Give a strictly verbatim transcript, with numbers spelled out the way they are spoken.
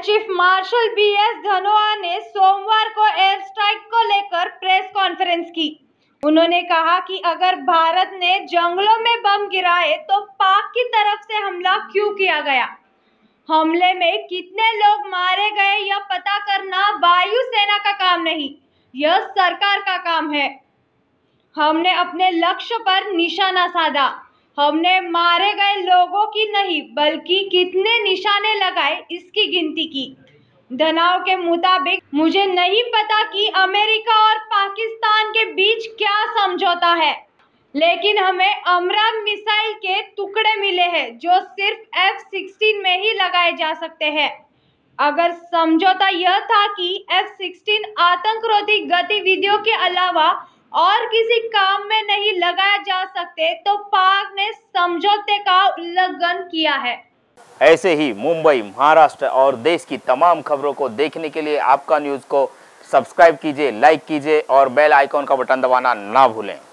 Chief marshal B S Dhanoa ने सोमवार को एयर स्ट्राइक को लेकर प्रेस कॉन्फ्रेंस की। उन्होंने कहा कि अगर भारत ने जंगलों में बम गिराए तो पाक की तरफ से हमला क्यों किया गया। हमले में कितने लोग मारे गए यह पता करना वायुसेना का काम नहीं, यह सरकार का काम है। हमने अपने लक्ष्य पर निशाना साधा। हमने मारे गए लोगों की नहीं बल्कि कितने निशाने लगाए इसकी गिनती की। धनोआ के मुताबिक मुझे नहीं पता कि अमेरिका और पाकिस्तान के बीच क्या समझौता है, लेकिन हमें अमराम मिसाइल के टुकड़े मिले हैं जो सिर्फ एफ सिक्सटीन में ही लगाए जा सकते हैं। अगर समझौता यह था कि एफ सिक्सटीन आतंकरोधी गतिविधियों के अलावा और किसी काम में नहीं लगाया जा सकते तो पाक ने समझौते का उल्लंघन किया है। ऐसे ही मुंबई, महाराष्ट्र और देश की तमाम खबरों को देखने के लिए आपका न्यूज़ को सब्सक्राइब कीजिए, लाइक कीजिए और बेल आइकॉन का बटन दबाना ना भूलें।